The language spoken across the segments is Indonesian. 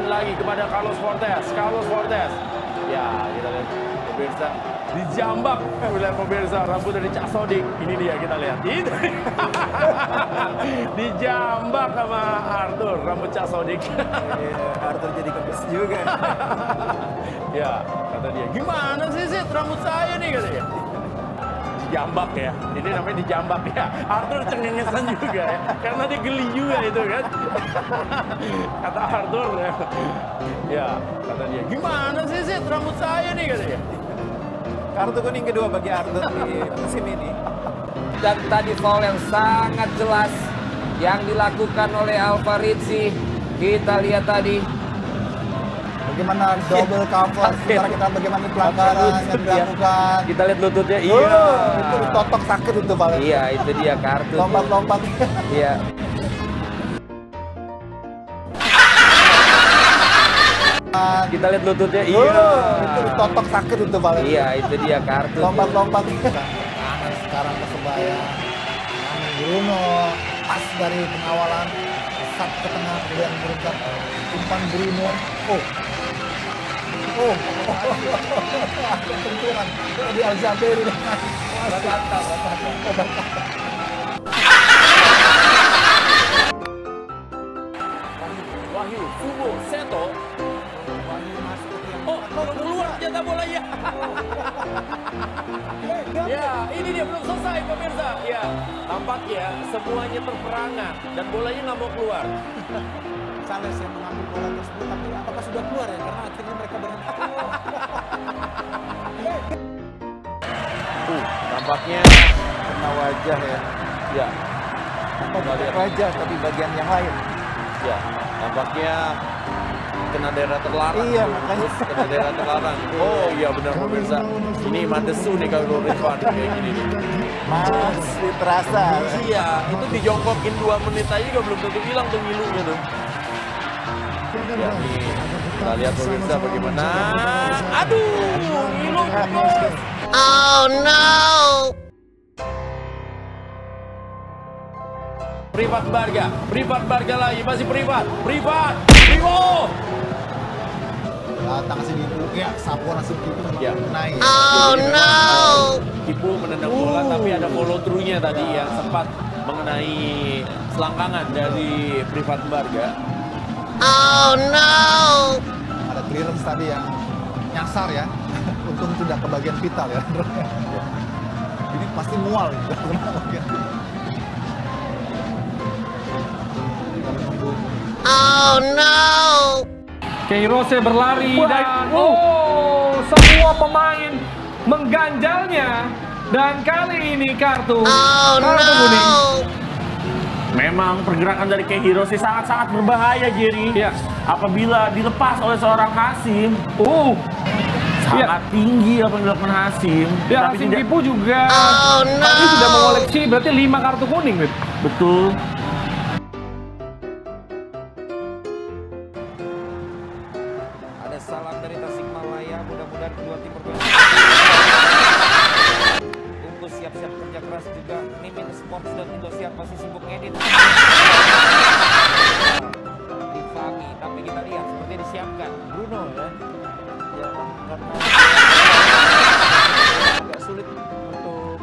lagi kepada Carlos Fortes. Carlos Fortes. Ya, kita lihat pemirsa. Dijambak oleh pemirsa rambut dari Cak Sodik. Ini dia kita lihat. Itu. Dijambak sama Arthur rambut Cak Sodik. Arthur jadi kempes juga. Ya, kata dia. Gimana sih rambut saya nih katanya. Dijambak ya. Ini namanya dijambak ya. Arthur cengengesan juga ya. Karena dia geli juga itu kan. Kata Arthur ya. Ya, kata dia. Gimana sih rambut saya nih katanya. Kartu kuning kedua bagi Arthur di musim ini. Dan tadi foul yang sangat jelas yang dilakukan oleh Alvarizzi. Kita lihat tadi. Bagaimana double cover, sementara kita bagaimana pelanggaran yang dilakukan. Kita lihat lututnya, iya. Itu ditotok sakit itu paling. Iya, itu dia kartu. Lompat-lompat. Iya. Kita lihat lututnya, iya. Itu ditotok sakit itu paling. Iya, itu dia kartu. Lompat-lompat. Kanan sekarang Persebaya. Kanan Bruno. Pas dari pengawalan. Sat ke tengah, kemudian memberikan umpan Bruno. Ketentuan di Aljaber ini. Wahyu, Subo, Seto. Oh, keluar jatah bolanya. Ya, ini dia belum selesai pemirsa. Ya, tampaknya semuanya terperangan dan bolanya nggak mau keluar. Sales yang mengambil bola tersebut, tapi apakah sudah keluar ya? Karena akhirnya mereka berhenti. Tampaknya Kena wajah ya. ya, Bukan wajah, tapi bagian yang lain. ya, tampaknya kena daerah terlarang. Iya, makanya. Terus kena daerah terlarang. Oh iya benar pemirsa. Ini Mandesu nih kalau Rifan kayak gini nih. Masih terasa. Iya, itu dijongkokin 2 menit aja juga belum tentu hilang tuh ngilunya tuh. Ya nih, kita lihat pemirsa bagaimana. Aduh, ngilu bos. Oh no! Privat Barga lagi, masih privat. Privo! Datang sini dulu ya, sapu langsung gitu Ya. naik. Oh no! Kipu menendang bola tapi ada follow through-nya tadi yang sempat mengenai selangkangan dari Privat Barga. Oh no! Ada clearance tadi yang nyasar ya. Untung tidak ke bagian vital ya. Ini pasti mual gitu. Oh no! Keirose berlari dan semua pemain mengganjalnya dan kali ini kartu kuning. Memang pergerakan dari Keirose sangat-sangat berbahaya, Jerry. Ya. Apabila dilepas oleh seorang Hasim, sangat tinggi apa yang dilakukan Hasim. Ya, Tapi Hasim tidak- Kipu juga Oh, no. tadi sudah mengoleksi berarti 5 kartu kuning, Wid. Betul. Ada salam dari Tasikmalaya, mudah-mudahan kedua tim berbeda. Tunggu siap-siap kerja keras juga. Mimin Sports dan Indosiar masih sibuk ngedit. Rifani, tapi kita lihat seperti disiapkan. Bruno ya. Ya karena agak sulit untuk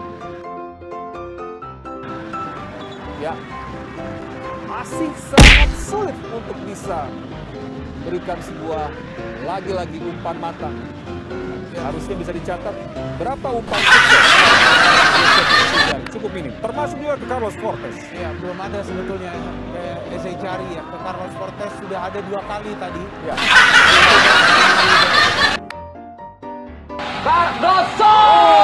Ya, masih sangat sulit untuk bisa berikan sebuah lagi-lagi umpan matang. Harusnya bisa dicatat berapa umpan sukses. Cukup minim, termasuk juga ke Carlos Fortes. ya belum ada sebetulnya kayak saya cari ya. Ke Carlos Fortes sudah ada 2 kali tadi. Ya. Cardoso!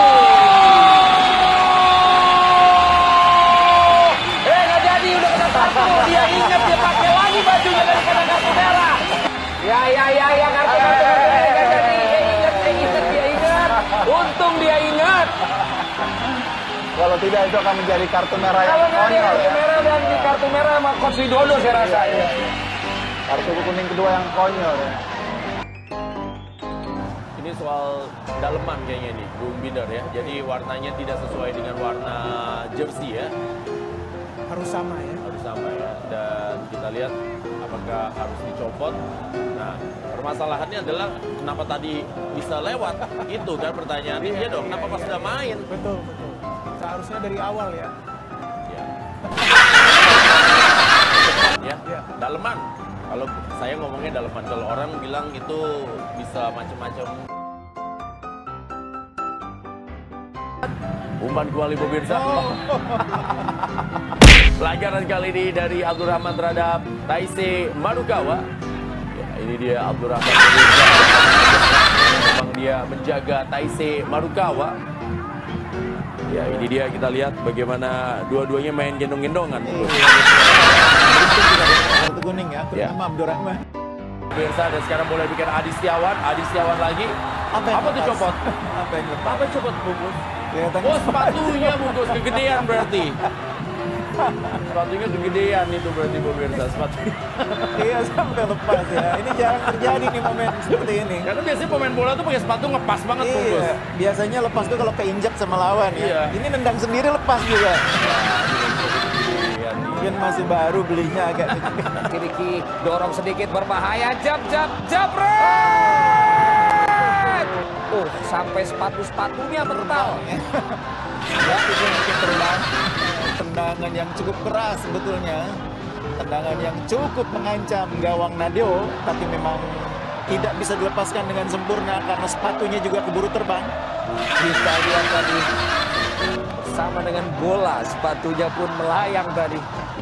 Nggak jadi, udah kena kartu. Dia ingat, dia pakai lagi bajunya dari kena kartu merah. Ya, kartu nggak jadi. Dia ingat. Untung dia ingat. Kalau tidak itu akan menjadi kartu merah yang Kalau nggak dia konyol kartu ya. merah dan di kartu merah sama Coach Widodo saya rasa. Kartu kuning kedua yang konyol ya. Ini soal daleman kayaknya nih, Bung Binder ya. Jadi warnanya tidak sesuai dengan warna jersey ya. Harus sama ya. Harus sama ya. Dan kita lihat apakah harus dicopot. Nah, permasalahannya adalah kenapa tadi bisa lewat? Itu kan pertanyaannya. Iya dong, kenapa pas udah main? Betul, betul. Seharusnya dari awal ya. Ya. Ya, daleman. Kalau saya ngomongnya daleman, kalau orang bilang itu bisa macam-macam. Umpan kuali pemirsa. Pelajaran kali ini dari Abdul Rahman terhadap Taisei Marukawa. Ya, ini dia Abdul Rahman pemirsa. Memang dia menjaga Taisei Marukawa. Ya, ini dia kita lihat bagaimana dua-duanya main gendong-gendongan. Kartu kuning ya, terutama Abdul Rahman. Pemirsa, dan sekarang boleh bikin Adi Setiawan lagi. Apa tuh copot? Apa yang lepas? Apa copot bungkus? Kelihatannya Oh, sepatunya bungkus kegedean berarti. Sepatunya kegedean itu berarti pemirsa, sepatunya. iya sampai lepas ya. Ini jarang terjadi nih momen seperti ini. Karena biasanya pemain bola tuh pakai sepatu ngepas banget bungkus. Iya, biasanya lepas tuh kalau keinjak sama lawan ya. Iya. Ini nendang sendiri lepas juga. Iya, Mungkin masih baru belinya agak Kiri dorong sedikit berbahaya. Jabret! Sampai sepatunya mental. ya, itu mungkin terbang. Tendangan yang cukup keras sebetulnya. Tendangan yang cukup mengancam gawang Nadeo, tapi memang tidak bisa dilepaskan dengan sempurna karena sepatunya juga keburu terbang. Kita lihat tadi sama dengan bola, sepatunya pun melayang tadi.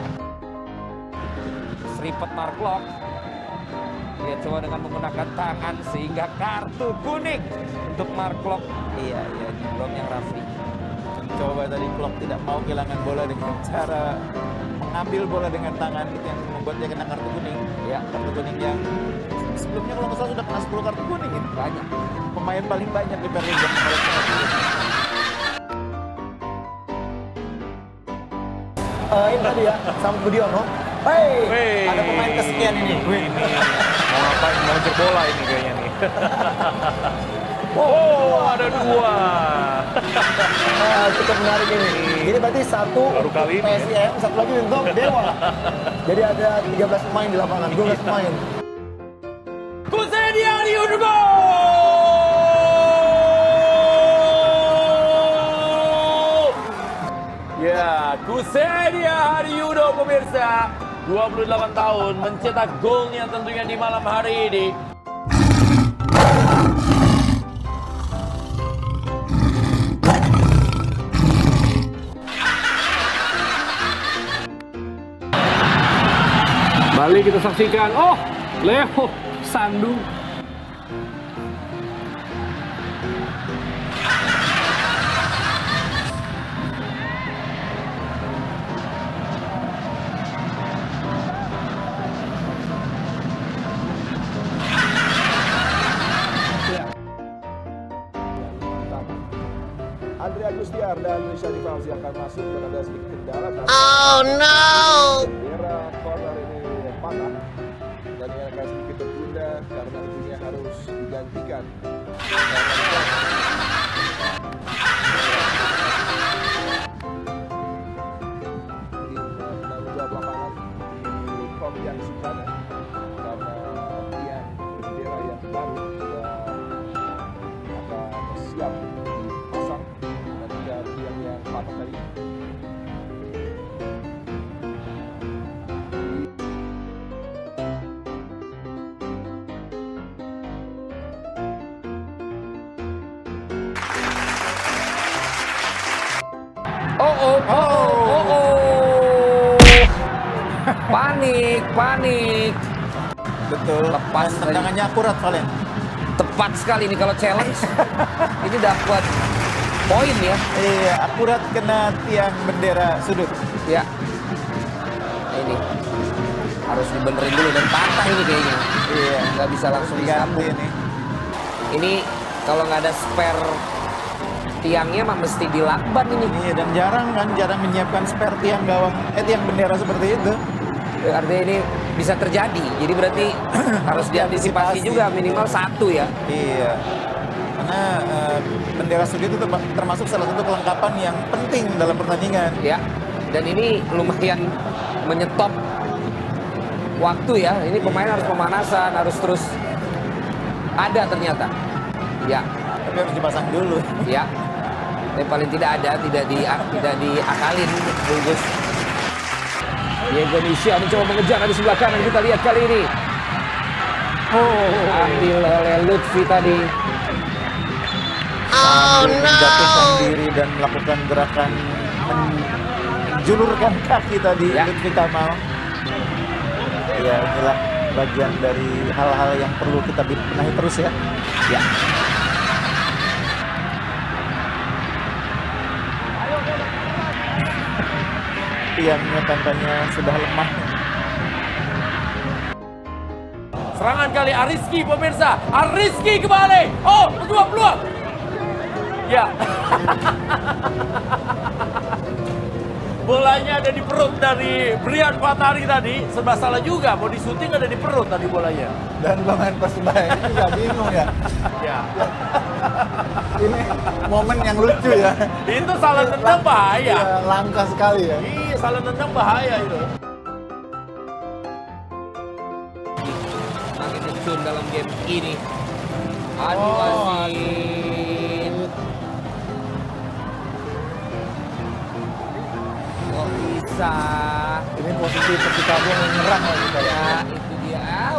Seripet Mark Klok. Dia coba dengan menggunakan tangan sehingga kartu kuning untuk Mark Klok. Iya, belum yang Rafli. Coba tadi Klok tidak mau kehilangan bola dengan cara mengambil bola dengan tangan, itu yang membuat dia kena kartu kuning. Ya, Kartu kuning yang sebelumnya kalau nggak salah sudah kena 10 kartu kuning ini. banyak. Pemain paling banyak di Premier League. Ini tadi ya, sama Budiono. Wey. Ada pemain kesekian ini. Mau ngapain? Mau ngejar bola ini kayaknya nih. Oh, ada dua. Cukup menarik ini. Ini berarti satu Baru untuk kali ini ya. PSIM, satu lagi untuk Dewa. Jadi ada 13 pemain di lapangan, 12 pemain. Kusedi Ariudo! Ya, Kusedi Ariudo pemirsa. 28 tahun mencetak golnya tentunya di malam hari ini. Kembali kita saksikan. Oh, Leo Sandu. Andre Agustiar dan Rishadi Fauzi akan masuk dan ada sedikit kendala. Oh no! Bendera corner ini patah dan ini akan sedikit tertunda karena tentunya harus digantikan. Penanggung jawab lapangan di Kompiang Sukana karena tiang bendera yang baru sudah akan siap dipasang dan juga tiang yang patah tadi. Panik. Betul. Lepas Dan tendangannya akurat Valen. Tepat sekali nih kalau challenge. Ini dapat poin ya. Iya, akurat kena tiang bendera sudut. Ya. Ini harus dibenerin dulu dan patah ini kayaknya. Iya, Nggak bisa langsung diganti disambung. ini. Ini kalau nggak ada spare tiangnya mah mesti dilakban ini. Iya, dan jarang menyiapkan spare tiang gawang, tiang bendera seperti itu. Artinya ini bisa terjadi. Jadi berarti harus diantisipasi juga minimal satu ya. Iya. Karena bendera sudut itu termasuk salah satu kelengkapan yang penting dalam pertandingan. Ya. Dan ini lumayan menyetop waktu ya. Ini pemain harus pemanasan, harus terus ada ternyata. Ya. Tapi harus dipasang dulu. Ya. Yang paling tidak ada, tidak diakalin, Bungkus. Diego Nisha mencoba mengejar di sebelah kanan, kita lihat kali ini. Ambil oleh Lutfi tadi. Menjatuhkan diri dan melakukan gerakan menjulurkan kaki tadi Lutfi Kamal. Ya, inilah bagian dari hal-hal yang perlu kita benahi terus ya. Ya. Tiangnya tampaknya sudah lemah. Serangan kali Ariski pemirsa. Ariski kembali. Oh, peluang. Ya. Bolanya ada di perut dari Brian Fatari tadi. Serba salah juga. Mau disuting ada di perut tadi bolanya. Dan pemain Persebaya ini juga bingung ya. Ya. Ini momen yang lucu ya. Itu salah tendang bahaya. Ya, langka sekali ya. Iya, salah tendang bahaya itu. Makin terjun dalam game ini. Aduh, Asin. Kok bisa? Ini posisi Persikabo yang menyerang lagi kayak. Ya, itu dia.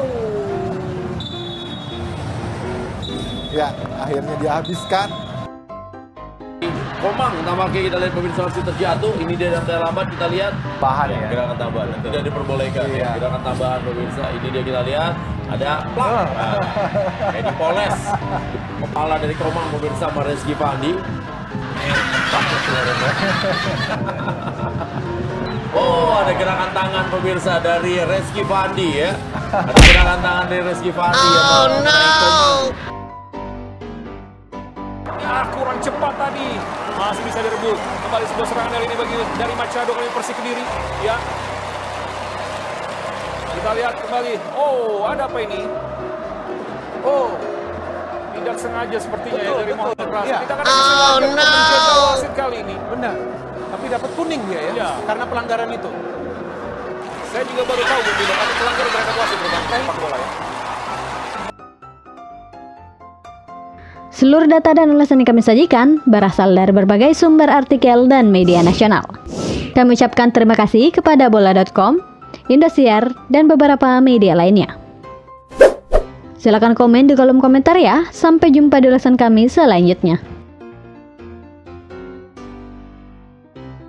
Ya, akhirnya dihabiskan. Komang tampaknya kita lihat pemirsa masih terjatuh. Ini dia yang terlambat kita lihat. Bahan ya. Gerakan tambahan. Tidak diperbolehkan. Iya. Gerakan tambahan pemirsa. Ini dia kita lihat. Ada plak. Kayak dipoles. Kepala dari Komang pemirsa sama Reski Fandi. Oh, ada gerakan tangan pemirsa dari Reski Fandi ya. Ada gerakan tangan dari Reski Fandi. Oh no! Kurang cepat tadi. Masih bisa direbut. Kembali sebuah serangan dari ini dari Machado kali Persik Kediri. Ya. Kita lihat kembali. Oh, ada apa ini? Oh, tidak sengaja sepertinya ya dari Muhammad Rasul. Ya. Kita kan sengaja no! menjaga wasit kali ini. Benar. Tapi dapat kuning dia ya. Karena pelanggaran itu. Saya juga baru tahu bila ada pelanggaran terhadap wasit tentang sepak bola ya. Seluruh data dan ulasan yang kami sajikan berasal dari berbagai sumber artikel dan media nasional. Kami ucapkan terima kasih kepada bola.com, Indosiar, dan beberapa media lainnya. Silakan komen di kolom komentar ya. Sampai jumpa di ulasan kami selanjutnya.